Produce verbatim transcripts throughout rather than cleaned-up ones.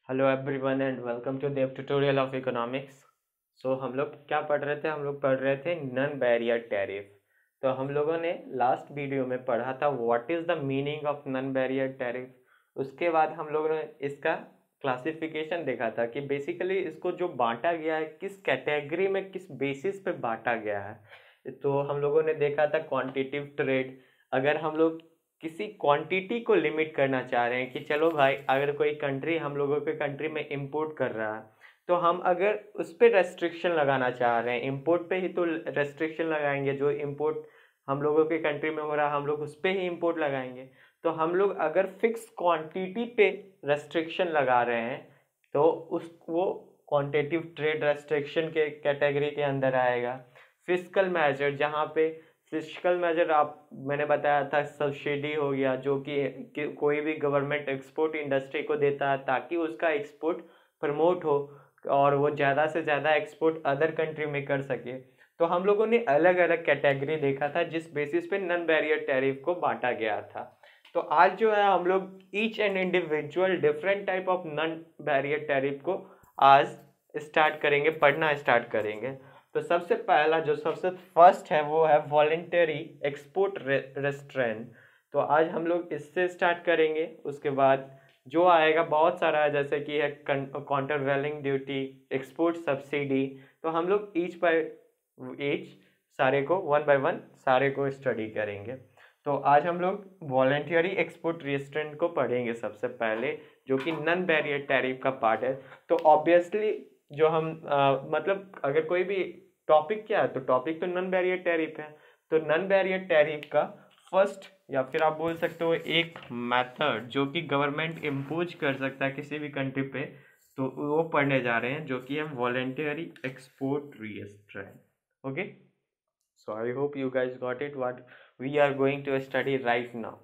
Hello everyone and welcome to Dev tutorial of economics. So हम लोग क्या पढ़ रहे थे? हम लोग पढ़ रहे थे नन बैरियर टैरिफ। तो हम लोगों ने लास्ट वीडियो में पढ़ा था what is the meaning of non barrier tariff. उसके बाद हम लोगों ने इसका क्लासिफिकेशन देखा था कि बेसिकली इसको जो बांटा गया है किस कैटेगरी में, किस बेसिस पे बांटा गया है। तो हम लोगों ने देखा था क्वांटिटिव ट्रेड। अगर हम लोग किसी क्वांटिटी को लिमिट करना चाह रहे हैं कि चलो भाई, अगर कोई कंट्री हम लोगों के कंट्री में इंपोर्ट कर रहा है तो हम अगर उस पर रेस्ट्रिक्शन लगाना चाह रहे हैं, इंपोर्ट पे ही तो रेस्ट्रिक्शन लगाएंगे। जो इंपोर्ट हम लोगों के कंट्री में हो रहा है हम लोग उस पर ही इंपोर्ट लगाएंगे। तो हम लोग अगर फिक्स क्वांटिटी पे रेस्ट्रिक्शन लगा रहे हैं तो उस वो क्वांटिटिव ट्रेड रेस्ट्रिक्शन के कैटेगरी के अंदर आएगा। फिस्कल मेजर, जहाँ पे फिजिकल मेजर आप मैंने बताया था सब्सिडी हो गया, जो कि, कि कोई भी गवर्नमेंट एक्सपोर्ट इंडस्ट्री को देता है ताकि उसका एक्सपोर्ट प्रमोट हो और वो ज़्यादा से ज़्यादा एक्सपोर्ट अदर कंट्री में कर सके। तो हम लोगों ने अलग अलग कैटेगरी देखा था जिस बेसिस पे नन बैरियर टैरिफ को बांटा गया था। तो आज जो है हम लोग each and individual different type of non barrier tariff को आज स्टार्ट करेंगे, पढ़ना स्टार्ट करेंगे। तो सबसे पहला जो सबसे फर्स्ट है वो है वॉलेंटरी एक्सपोर्ट रेस्ट्रेंट। तो आज हम लोग इससे स्टार्ट करेंगे। उसके बाद जो आएगा बहुत सारा है, जैसे कि है काउंटरवैलिंग ड्यूटी, एक्सपोर्ट सब्सिडी। तो हम लोग ईच बाय ईच सारे को वन बाय वन सारे को स्टडी करेंगे। तो आज हम लोग वॉलेंटरी एक्सपोर्ट रेस्ट्रेंट को पढ़ेंगे सबसे पहले, जो कि नन बैरियर टैरिफ का पार्ट है। तो ऑब्वियसली जो हम आ, मतलब अगर कोई भी टॉपिक क्या है तो टॉपिक तो नन बैरियर टैरिफ है। तो नन बैरियर टैरिफ का फर्स्ट या फिर आप बोल सकते हो एक मेथड जो कि गवर्नमेंट इम्पोज कर सकता है किसी भी कंट्री पे, तो वो पढ़ने जा रहे हैं, जो कि है voluntary export restraint. Okay, so I hope you guys got it what we are going to study right now.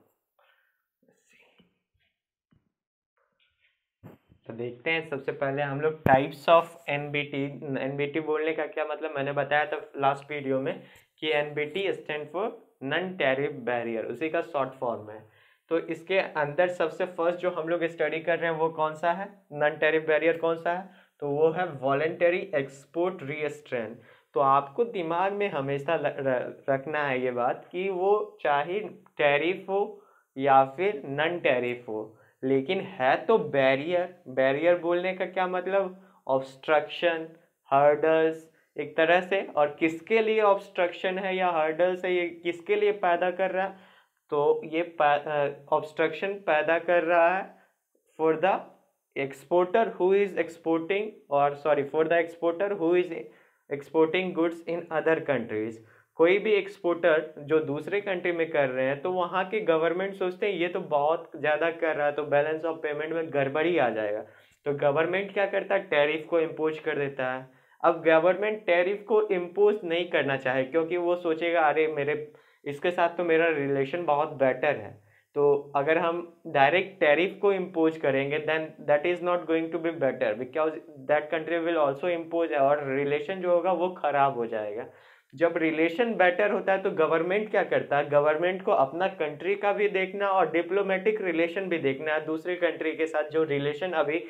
तो देखते हैं सबसे पहले हम लोग टाइप्स ऑफ एनबीटी। एनबीटी बोलने का क्या मतलब मैंने बताया था लास्ट वीडियो में कि NBT stand for non tariff barrier, उसी का शॉर्ट फॉर्म है। तो इसके अंदर सबसे फर्स्ट जो हम लोग स्टडी कर रहे हैं वो कौन सा है, नन टैरिफ बैरियर कौन सा है, तो वो है वॉलेंटरी एक्सपोर्ट रेस्ट्रेंट। तो आपको दिमाग में हमेशा रखना है ये बात कि वो चाहे टैरिफ हो या फिर नन टैरिफ हो, लेकिन है तो बैरियर। बैरियर बोलने का क्या मतलब, ऑब्स्ट्रक्शन, हर्डल्स एक तरह से। और किसके लिए ऑब्स्ट्रक्शन है या हर्डल्स है, ये किसके लिए पैदा कर रहा है, तो ये ऑब्स्ट्रक्शन पैदा कर रहा है for the exporter who is exporting, और sorry for the exporter who is exporting goods in other countries. कोई भी एक्सपोर्टर जो दूसरे कंट्री में कर रहे हैं तो वहाँ के गवर्नमेंट सोचते हैं ये तो बहुत ज़्यादा कर रहा है, तो बैलेंस ऑफ पेमेंट में गड़बड़ी आ जाएगा। तो गवर्नमेंट क्या करता है, टैरिफ को इम्पोज कर देता है। अब गवर्नमेंट टैरिफ को इम्पोज नहीं करना चाहे क्योंकि वो सोचेगा अरे मेरे इसके साथ तो मेरा रिलेशन बहुत बेटर है। तो अगर हम डायरेक्ट टैरिफ को इम्पोज करेंगे then that is not going to be better, because that country will also impose, और रिलेशन जो होगा वो खराब हो जाएगा। जब रिलेशन बेटर होता है तो गवर्नमेंट क्या करता है, गवर्नमेंट को अपना कंट्री का भी देखना और डिप्लोमेटिक रिलेशन भी देखना है, दूसरी कंट्री के साथ जो रिलेशन अभी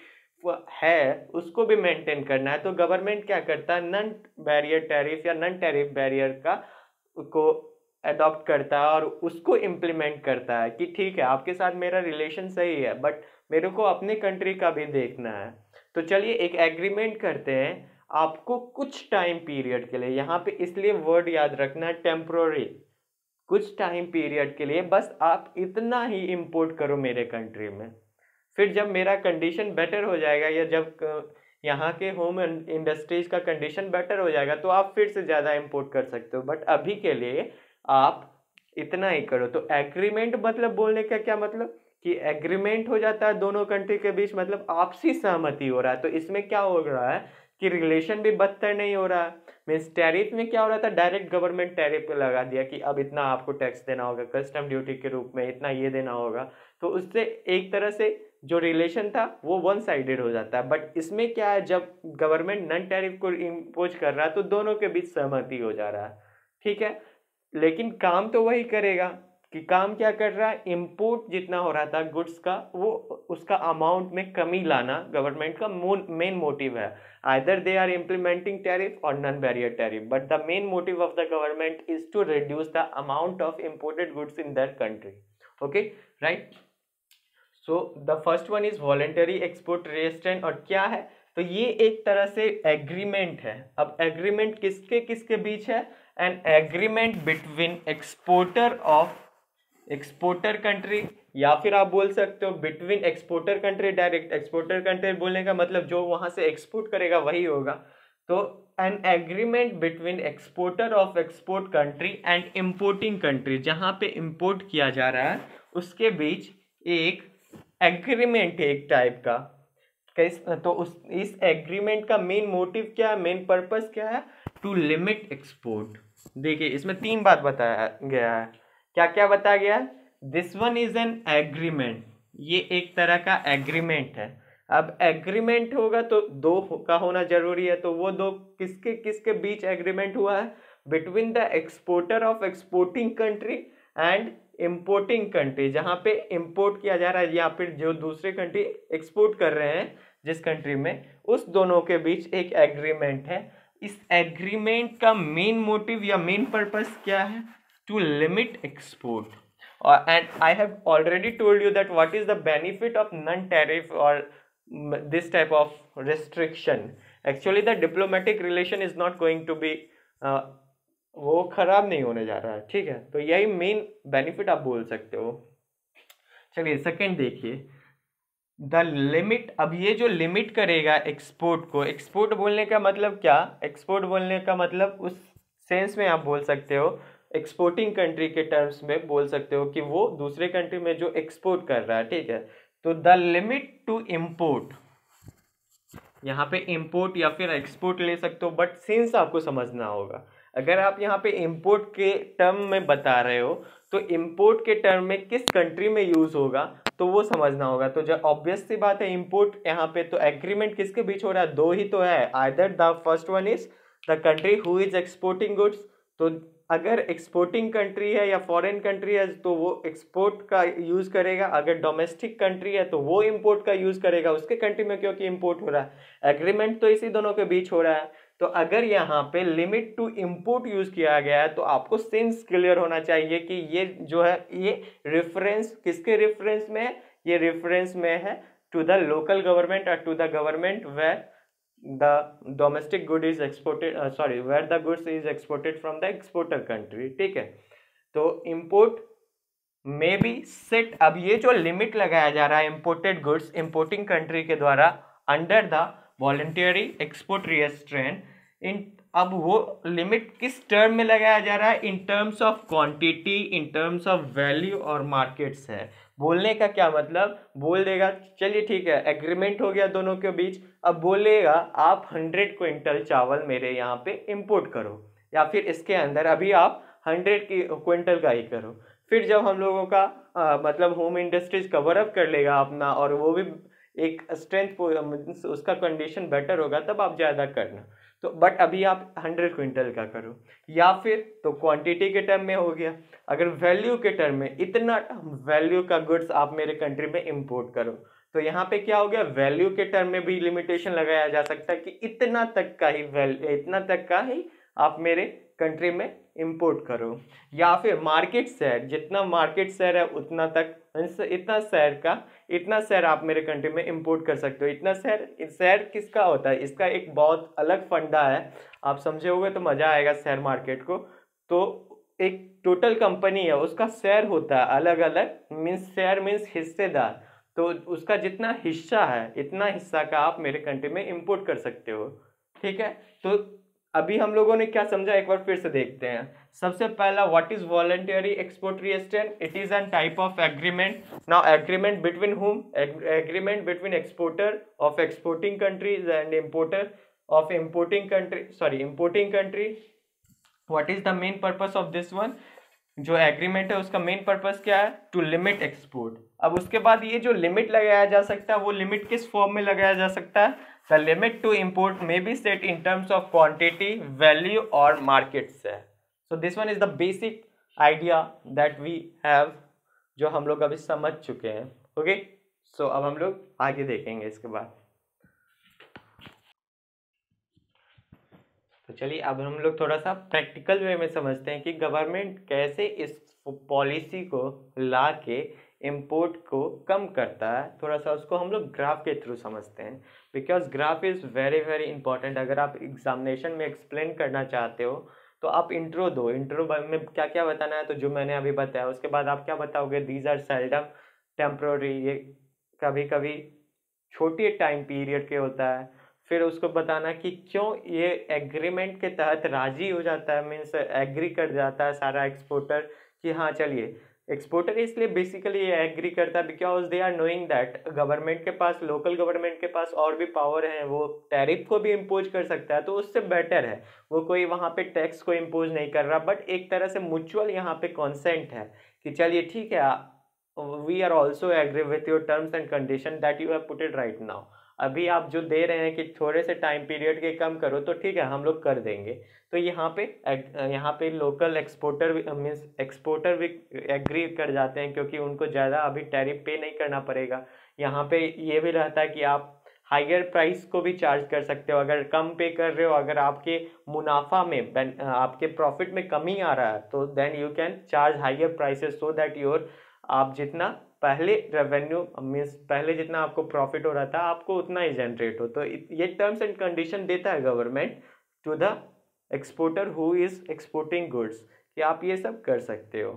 है उसको भी मेंटेन करना है। तो गवर्नमेंट क्या करता है, नन बैरियर टैरिफ या नन टैरिफ बैरियर का को अडॉप्ट करता है और उसको इम्प्लीमेंट करता है कि ठीक है आपके साथ मेरा रिलेशन सही है बट मेरे को अपने कंट्री का भी देखना है। तो चलिए एक एग्रीमेंट करते हैं आपको कुछ टाइम पीरियड के लिए, यहाँ पे इसलिए वर्ड याद रखना है टेम्पोररी, कुछ टाइम पीरियड के लिए बस आप इतना ही इंपोर्ट करो मेरे कंट्री में। फिर जब मेरा कंडीशन बेटर हो जाएगा या जब यहाँ के होम इंडस्ट्रीज का कंडीशन बेटर हो जाएगा तो आप फिर से ज़्यादा इंपोर्ट कर सकते हो, बट अभी के लिए आप इतना ही करो। तो एग्रीमेंट मतलब बोलने का क्या मतलब कि एग्रीमेंट हो जाता है दोनों कंट्री के बीच, मतलब आपसी सहमति हो रहा है। तो इसमें क्या हो रहा है कि रिलेशन भी बदतर नहीं हो रहा है। मीन्स टैरिफ में क्या हो रहा था, डायरेक्ट गवर्नमेंट टैरिफ पे लगा दिया कि अब इतना आपको टैक्स देना होगा कस्टम ड्यूटी के रूप में, इतना ये देना होगा। तो उससे एक तरह से जो रिलेशन था वो वन साइडेड हो जाता है। बट इसमें क्या है, जब गवर्नमेंट नन टैरिफ को इम्पोज कर रहा है तो दोनों के बीच सहमति हो जा रहा है, ठीक है, लेकिन काम तो वही करेगा। कि काम क्या कर रहा है, इंपोर्ट जितना हो रहा था गुड्स का वो उसका अमाउंट में कमी लाना गवर्नमेंट का मेन मोटिव है. Either they are implementing tariff और non barrier tariff, but the main motive of the government is to reduce the amount of imported goods in that country. Okay right. So the first one is voluntary export restraint. और क्या है, तो ये एक तरह से agreement है. अब एग्रीमेंट किसके किसके बीच है, an agreement between exporter of exporter country, या फिर आप बोल सकते हो between exporter country direct. Exporter country बोलने का मतलब जो वहां से एक्सपोर्ट करेगा वही होगा. तो an agreement between exporter of export country and importing country, जहां पे इंपोर्ट किया जा रहा है उसके बीच एक एग्रीमेंट है एक टाइप का. कैसे, तो उस इस एग्रीमेंट का मेन मोटिव क्या है, मेन पर्पस क्या है, टू लिमिट एक्सपोर्ट. देखिए इसमें तीन बात बताया गया है. क्या क्या बताया गया है, this one is an agreement, ये एक तरह का एग्रीमेंट है. अब एग्रीमेंट होगा तो दो का होना जरूरी है. तो वो दो किसके किसके बीच एग्रीमेंट हुआ है, between the exporter of exporting country and importing country, जहाँ पे इंपोर्ट किया जा रहा है या फिर जो दूसरे कंट्री एक्सपोर्ट कर रहे हैं जिस कंट्री में, उस दोनों के बीच एक एग्रीमेंट है. इस एग्रीमेंट का मेन मोटिव या मेन पर्पस क्या है, to limit export. And I have already told you that what is the benefit of non tariff और this type of restriction. Actually the diplomatic relation is not going to be, वो खराब नहीं होने जा रहा है. ठीक है, तो यही मेन बेनिफिट आप बोल सकते हो. चलिए सेकंड देखिए, द लिमिट. अब ये जो लिमिट करेगा एक्सपोर्ट को, एक्सपोर्ट बोलने का मतलब क्या, एक्सपोर्ट बोलने का मतलब उस सेंस में आप बोल सकते हो, एक्सपोर्टिंग कंट्री के टर्म्स में बोल सकते हो कि वो दूसरे कंट्री में जो एक्सपोर्ट कर रहा है. ठीक है, तो द लिमिट टू इम्पोर्ट, यहाँ पे इम्पोर्ट या फिर एक्सपोर्ट ले सकते हो, बट सेंस आपको समझना होगा. अगर आप यहाँ पे इंपोर्ट के टर्म में बता रहे हो तो इंपोर्ट के टर्म में किस कंट्री में यूज होगा तो वो समझना होगा. तो जब ऑब्वियस सी बात है इंपोर्ट यहाँ पे, तो एग्रीमेंट किसके बीच हो रहा है, दो ही तो है. Either the first one is the country who is exporting goods, तो अगर एक्सपोर्टिंग कंट्री है या फॉरेन कंट्री है तो वो एक्सपोर्ट का यूज करेगा. अगर डोमेस्टिक कंट्री है तो वो इंपोर्ट का यूज करेगा उसके कंट्री में, क्योंकि इंपोर्ट हो रहा है. एग्रीमेंट तो इसी दोनों के बीच हो रहा है. तो अगर यहाँ पे लिमिट टू इंपोर्ट यूज किया गया है तो आपको सेंस क्लियर होना चाहिए कि ये जो है ये रेफरेंस किसके रेफरेंस में है, ये रेफरेंस में है टू द लोकल गवर्नमेंट और to the government where the domestic good is exported, sorry where the goods is exported from the exporter country. ठीक है, तो इंपोर्ट में बी सेट. अब ये जो लिमिट लगाया जा रहा है इंपोर्टेड गुड्स इंपोर्टिंग कंट्री के द्वारा under the voluntary export restraint, इन अब वो लिमिट किस टर्म में लगाया जा रहा है, in terms of quantity, in terms of value और मार्केट्स है. बोलने का क्या मतलब, बोल देगा चलिए ठीक है एग्रीमेंट हो गया दोनों के बीच, अब बोलेगा आप हंड्रेड क्विंटल चावल मेरे यहाँ पे इंपोर्ट करो, या फिर इसके अंदर अभी आप हंड्रेड की क्विंटल का ही करो. फिर जब हम लोगों का आ, मतलब होम इंडस्ट्रीज कवर अप कर लेगा अपना और वो भी एक स्ट्रेंथ उसका कंडीशन बेटर होगा तब आप ज़्यादा करना. तो बट अभी आप हंड्रेड क्विंटल का करो. या फिर तो क्वांटिटी के टर्म में हो गया. अगर वैल्यू के टर्म में इतना वैल्यू का गुड्स आप मेरे कंट्री में इंपोर्ट करो, तो यहाँ पे क्या हो गया, वैल्यू के टर्म में भी लिमिटेशन लगाया जा सकता है कि इतना तक का ही वैल्यू, इतना तक का ही आप मेरे कंट्री में इंपोर्ट करो. या फिर मार्केट शेयर, जितना मार्केट शेयर है उतना तक, इतना शेयर का इतना शेयर आप मेरे कंट्री में इंपोर्ट कर सकते हो. इतना शेयर, शेयर किसका होता है, इसका एक बहुत अलग फंडा है, आप समझे होगे तो मजा आएगा शेयर मार्केट को. तो एक टोटल कंपनी है उसका शेयर होता है अलग अलग, मीन्स शेयर मीन्स हिस्सेदार. तो उसका जितना हिस्सा है इतना हिस्सा का आप मेरे कंट्री में इंपोर्ट कर सकते हो. ठीक है, तो अभी हम लोगों ने क्या समझा एक बार फिर से देखते हैं. सबसे पहला, what is voluntary export restraint, it is an type of agreement. Now agreement between whom, agreement between exporter of exporting countries and importer of importing country, sorry importing country. What is the main purpose of this one, जो agreement है उसका main purpose क्या है, to limit export. अब उसके बाद ये जो लिमिट लगाया जा सकता है वो लिमिट किस फॉर्म में लगाया जा सकता है, the limit to import may be set in terms of quantity, value और markets है. So this one is the basic idea that we have, जो हम लोग अभी समझ चुके हैं। ओके, सो अब हम लोग आगे देखेंगे इसके बाद। तो चलिए अब हम लोग थोड़ा सा प्रैक्टिकल वे में समझते हैं कि गवर्नमेंट कैसे इस पॉलिसी को ला के इम्पोर्ट को कम करता है। थोड़ा सा उसको हम लोग ग्राफ के थ्रू समझते हैं, because graph is very very important. अगर आप एग्जामिनेशन में एक्सप्लेन करना चाहते हो तो आप इंट्रो दो, इंट्रो में क्या क्या बताना है, तो जो मैंने अभी बताया उसके बाद आप क्या बताओगे, दीज आर सेल्डम टेम्प्रोरी, ये कभी कभी छोटी टाइम पीरियड के होता है। फिर उसको बताना कि क्यों ये एग्रीमेंट के तहत राजी हो जाता है, मीन्स एग्री कर जाता है सारा एक्सपोर्टर कि हाँ चलिए। एक्सपोर्टर इसलिए बेसिकली ये एग्री करता है because they are knowing that government के पास, लोकल गवर्नमेंट के पास और भी पावर है, वो टैरिफ को भी इम्पोज कर सकता है, तो उससे बेटर है वो कोई वहाँ पे टैक्स को इम्पोज नहीं कर रहा, बट एक तरह से म्यूचुअल यहाँ पे कॉन्सेंट है कि चलिए ठीक है, we are also agree with your terms and condition that you have put it right now. अभी आप जो दे रहे हैं कि थोड़े से टाइम पीरियड के कम करो, तो ठीक है हम लोग कर देंगे। तो यहाँ पे यहाँ पे लोकल एक्सपोर्टर मीन्स एक्सपोर्टर भी एग्री कर जाते हैं, क्योंकि उनको ज़्यादा अभी टैरिफ पे नहीं करना पड़ेगा। यहाँ पे ये भी रहता है कि आप हाइयर प्राइस को भी चार्ज कर सकते हो अगर कम पे कर रहे हो। अगर आपके मुनाफा में, आपके प्रॉफिट में कमी आ रहा है, तो then you can charge higher prices so that your, आप जितना पहले रेवेन्यू मीन्स पहले जितना आपको प्रॉफिट हो रहा था आपको उतना ही जनरेट हो। तो ये टर्म्स एंड कंडीशन देता है government to the exporter who is exporting goods कि आप ये सब कर सकते हो।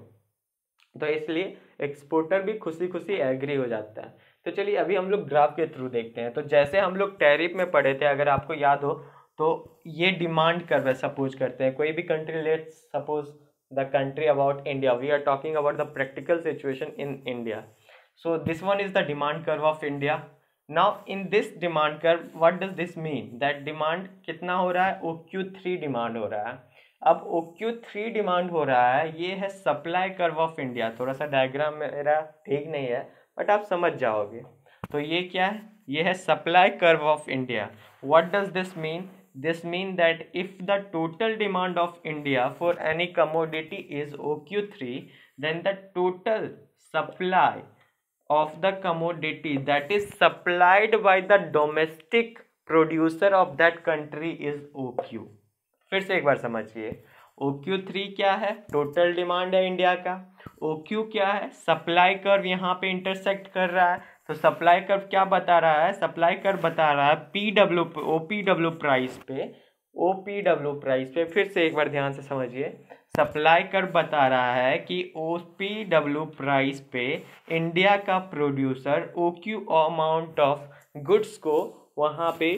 तो इसलिए एक्सपोर्टर भी खुशी खुशी एग्री हो जाता है। तो चलिए अभी हम लोग ग्राफ के थ्रू देखते हैं। तो जैसे हम लोग टैरिफ में पढ़े थे, अगर आपको याद हो, तो ये डिमांड कर्व है, सपोज करते हैं कोई भी country, let's suppose the country about India, we are talking about the practical situation in India. So this one is the demand curve of India. Now in this demand curve, what does this mean? That demand कितना हो रहा है, O Q three demand हो रहा है। अब O Q three demand हो रहा है, ये है सप्लाई कर्व ऑफ इंडिया। थोड़ा सा डायग्राम मेरा ठीक नहीं है बट आप समझ जाओगे। तो ये क्या है, ये है supply curve of India. What does this mean? This means that if the total demand of India for any commodity is O Q three, then the total supply of the commodity that is supplied by the domestic producer of that country is O Q. फिर से एक बार समझिए, O Q three क्या है, total demand है India का। O Q क्या है, सप्लाई कर्व यहाँ पे इंटरसेक्ट कर रहा है। तो सप्लाई कर्व क्या बता रहा है, सप्लाई कर्व बता रहा है P W O P W price पे, ओ पी डब्ल्यू प्राइस पे। फिर से एक बार ध्यान से समझिए, सप्लाई कर्व बता रहा है कि ओ पी डब्ल्यू प्राइस पे इंडिया का producer O Q amount of goods को वहाँ पे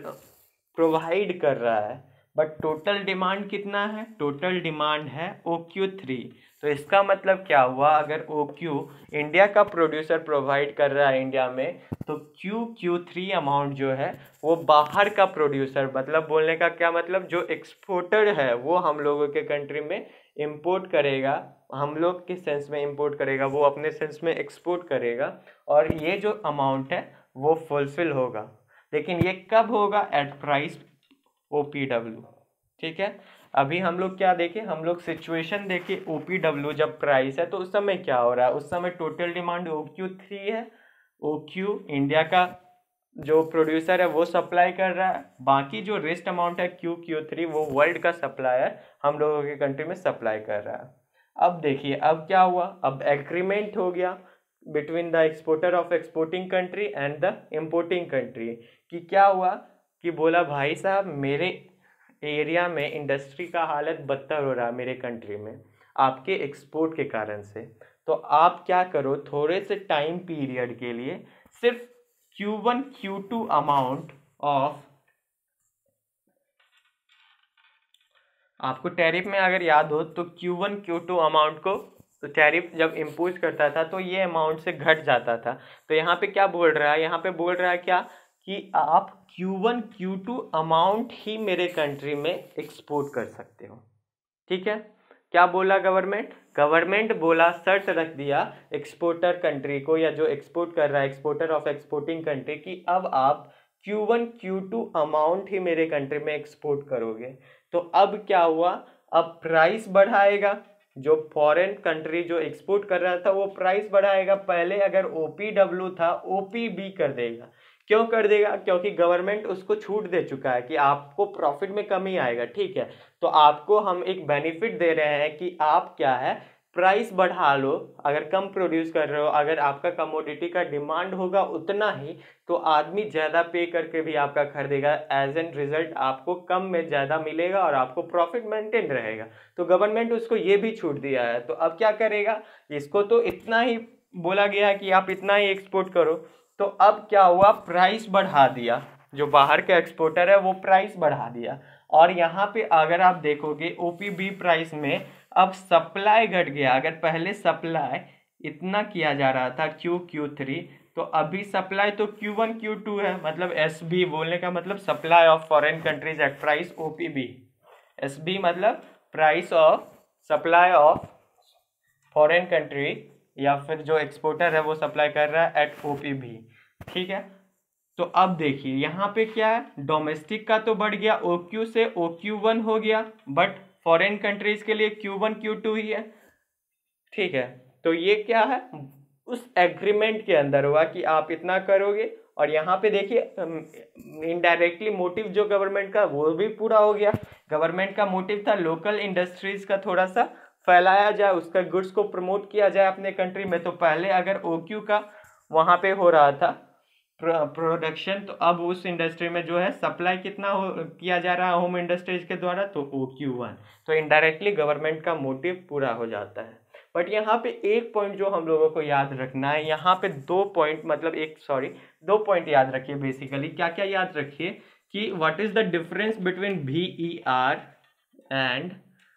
प्रोवाइड कर रहा है, बट टोटल डिमांड कितना है, टोटल डिमांड है O Q थ्री। तो इसका मतलब क्या हुआ, अगर O Q इंडिया का प्रोड्यूसर प्रोवाइड कर रहा है इंडिया में, तो Q Q थ्री अमाउंट जो है वो बाहर का प्रोड्यूसर, मतलब बोलने का क्या मतलब, जो एक्सपोर्टर है वो हम लोगों के कंट्री में इंपोर्ट करेगा, हम लोग के सेंस में इंपोर्ट करेगा, वो अपने सेंस में एक्सपोर्ट करेगा, और ये जो अमाउंट है वो फुलफिल होगा। लेकिन ये कब होगा, at price O P W। ठीक है, अभी हम लोग क्या देखें, हम लोग सिचुएशन देखें। O P W जब प्राइस है तो उस समय क्या हो रहा है, उस समय total demand O Q three है, O Q इंडिया का जो प्रोड्यूसर है वो सप्लाई कर रहा है, बाकी जो रेस्ट अमाउंट है Q Q थ्री वो वर्ल्ड का सप्लायर हम लोगों के कंट्री में सप्लाई कर रहा है। अब देखिए अब क्या हुआ, अब एग्रीमेंट हो गया between the exporter of exporting country and the importing country, कि क्या हुआ कि बोला भाई साहब मेरे एरिया में इंडस्ट्री का हालत बदतर हो रहा है मेरे कंट्री में आपके एक्सपोर्ट के कारण से, तो आप क्या करो, थोड़े से टाइम पीरियड के लिए सिर्फ Q one Q two amount of, आपको टैरिफ में अगर याद हो तो Q one Q two amount को तो टैरिफ जब इम्पोज करता था तो ये अमाउंट से घट जाता था। तो यहाँ पे क्या बोल रहा है, यहाँ पे बोल रहा है क्या कि आप Q one Q two amount ही मेरे कंट्री में एक्सपोर्ट कर सकते हो। ठीक है, क्या बोला गवर्नमेंट, गवर्नमेंट बोला, शर्त रख दिया एक्सपोर्टर कंट्री को, या जो एक्सपोर्ट कर रहा है एक्सपोर्टर ऑफ एक्सपोर्टिंग कंट्री, कि अब आप Q one Q two amount ही मेरे कंट्री में एक्सपोर्ट करोगे। तो अब क्या हुआ, अब प्राइस बढ़ाएगा, जो फॉरेन कंट्री जो एक्सपोर्ट कर रहा था वो प्राइस बढ़ाएगा। पहले अगर ओपीडब्ल्यू था, ओपीबी कर देगा। क्यों कर देगा? क्योंकि गवर्नमेंट उसको छूट दे चुका है कि आपको प्रॉफिट में कमी आएगा, ठीक है। तो आपको हम एक बेनिफिट दे रहे हैं कि आप क्या है, प्राइस बढ़ा लो। अगर कम प्रोड्यूस कर रहे हो, अगर आपका कमोडिटी का डिमांड होगा उतना ही, तो आदमी ज़्यादा पे करके भी आपका खरीदेगा। एज एन रिजल्ट आपको कम में ज़्यादा मिलेगा और आपको प्रॉफिट मेंटेन रहेगा। तो गवर्नमेंट उसको ये भी छूट दिया है। तो अब क्या करेगा, इसको तो इतना ही बोला गया है कि आप इतना ही एक्सपोर्ट करो। तो अब क्या हुआ, प्राइस बढ़ा दिया। जो बाहर के एक्सपोर्टर है वो प्राइस बढ़ा दिया। और यहाँ पे अगर आप देखोगे ओपीबी प्राइस में अब सप्लाई घट गया। अगर पहले सप्लाई इतना किया जा रहा था क्यू क्यू थ्री, तो अभी सप्लाई तो क्यू वन क्यू टू है। मतलब एस बी बोलने का मतलब supply of foreign countries at price OPB. S B मतलब price of supply of foreign country, या फिर जो एक्सपोर्टर है वो सप्लाई कर रहा है एट ओपीबी, ठीक है। तो अब देखिए यहाँ पे क्या है, डोमेस्टिक का तो बढ़ गया, ओ क्यू से ओ क्यू वन हो गया, बट फॉरेन कंट्रीज के लिए क्यू वन क्यू टू ही है, ठीक है। तो ये क्या है, उस एग्रीमेंट के अंदर हुआ कि आप इतना करोगे। और यहाँ पे देखिए इनडायरेक्टली मोटिव जो गवर्नमेंट का वो भी पूरा हो गया। गवर्नमेंट का मोटिव था लोकल इंडस्ट्रीज का थोड़ा सा फैलाया जाए, उसका गुड्स को प्रमोट किया जाए अपने कंट्री में। तो पहले अगर ओ क्यू का वहाँ पे हो रहा था प्रोडक्शन, तो अब उस इंडस्ट्री में जो है सप्लाई कितना हो किया जा रहा है होम इंडस्ट्रीज के द्वारा, तो ओ क्यू वन। तो इनडायरेक्टली गवर्नमेंट का मोटिव पूरा हो जाता है। बट यहाँ पे एक पॉइंट जो हम लोगों को याद रखना है, यहाँ पे दो पॉइंट मतलब एक सॉरी दो पॉइंट याद रखिए। बेसिकली क्या क्या याद रखिए कि what is the difference between V E R and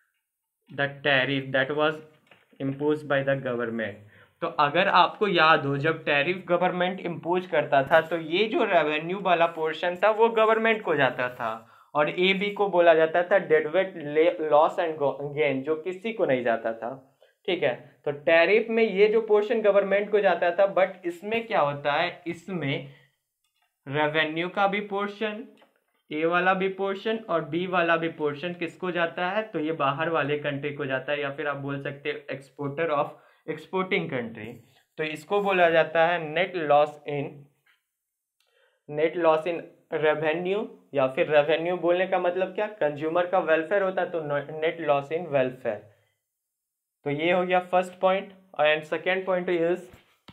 the tariff that was imposed by the government. तो अगर आपको याद हो, जब टैरिफ गवर्नमेंट इम्पोज करता था तो ये जो रेवेन्यू वाला पोर्शन था वो गवर्नमेंट को जाता था, और ए बी को बोला जाता था डेडवेट लॉस एंड गेन, जो किसी को नहीं जाता था, ठीक है। तो टैरिफ में ये जो पोर्शन गवर्नमेंट को जाता था, बट इसमें क्या होता है, इसमें रेवेन्यू का भी पोर्शन, ए वाला भी पोर्शन और बी वाला भी पोर्शन किसको जाता है, तो ये बाहर वाले कंट्री को जाता है, या फिर आप बोल सकते हैं एक्सपोर्टर ऑफ एक्सपोर्टिंग कंट्री। तो इसको बोला जाता है net loss in net loss in revenue, या फिर रेवेन्यू बोलने का मतलब क्या, कंज्यूमर का वेलफेयर होता है, तो नेट लॉस इन वेलफेयर। तो ये हो गया first point. And second point is,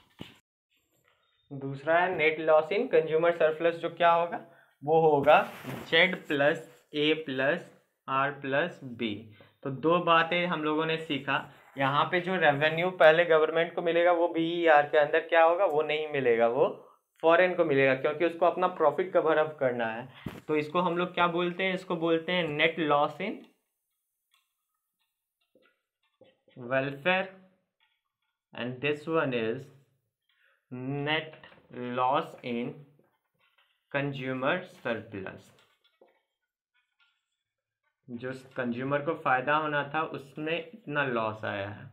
दूसरा है net loss in consumer surplus, जो क्या होगा, वो होगा Z plus A plus R plus B. तो दो बातें हम लोगों ने सीखा। यहाँ पे जो रेवेन्यू पहले गवर्नमेंट को मिलेगा वो बी ई आर के अंदर क्या होगा, वो नहीं मिलेगा, वो फॉरेन को मिलेगा, क्योंकि उसको अपना प्रॉफिट कवर अप करना है। तो इसको हम लोग क्या बोलते हैं, इसको बोलते हैं net loss in welfare, and this one is net loss in consumer surplus. जो कंज्यूमर को फायदा होना था उसमें इतना लॉस आया है।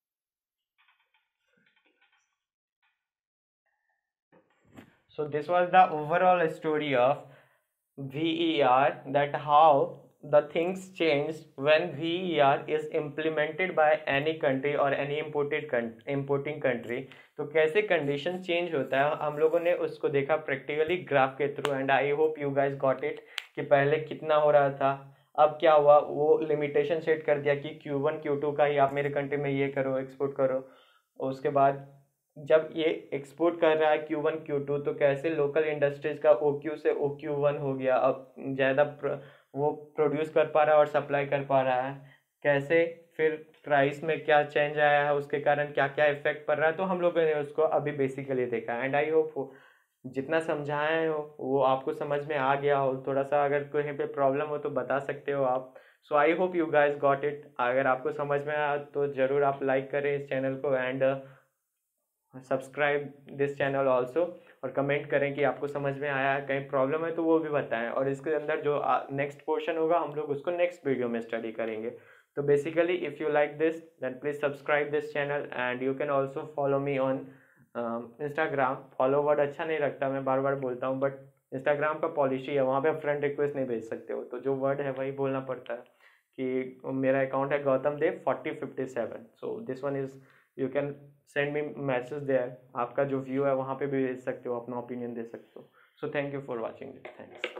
So this was the overall story of V E R, that how the things changed when V E R is implemented by any country or any imported importing country। तो कैसे कंडीशन चेंज होता है हम लोगों ने उसको देखा practically graph के through, and I hope you guys got it कि पहले कितना हो रहा था, अब क्या हुआ, वो लिमिटेशन सेट कर दिया कि क्यू वन क्यू टू का ही आप मेरे कंट्री में ये करो, एक्सपोर्ट करो। और उसके बाद जब ये एक्सपोर्ट कर रहा है क्यू वन क्यू टू, तो कैसे लोकल इंडस्ट्रीज का ओ क्यू से ओ क्यू वन हो गया, अब ज़्यादा वो प्रोड्यूस कर पा रहा है और सप्लाई कर पा रहा है। कैसे फिर प्राइस में क्या चेंज आया है, उसके कारण क्या क्या इफेक्ट पड़ रहा है, तो हम लोगों ने उसको अभी बेसिकली देखा। एंड आई होप जितना समझाए हो वो आपको समझ में आ गया हो। थोड़ा सा अगर कहीं पे प्रॉब्लम हो तो बता सकते हो आप। So I hope you guys got it. अगर आपको समझ में आया तो ज़रूर आप लाइक करें इस चैनल को, and subscribe this channel also, और कमेंट करें कि आपको समझ में आया है, कहीं प्रॉब्लम है तो वो भी बताएं। और इसके अंदर जो नेक्स्ट पोर्शन होगा हम लोग उसको नेक्स्ट वीडियो में स्टडी करेंगे। तो basically if you like this then please subscribe this channel, and you can also follow me on Instagram. Follow word अच्छा नहीं लगता, मैं बार बार बोलता हूँ, बट इंस्टाग्राम का पॉलिसी है, वहाँ पे फ्रेंड रिक्वेस्ट नहीं भेज सकते हो, तो जो वर्ड है वही बोलना पड़ता है कि मेरा अकाउंट है Gautam Dev forty fifty seven, so this one is, you can send me message there. आपका जो व्यू है वहाँ पे भी भेज सकते हो, अपना ओपिनियन दे सकते हो। So thank you for watching this, thanks.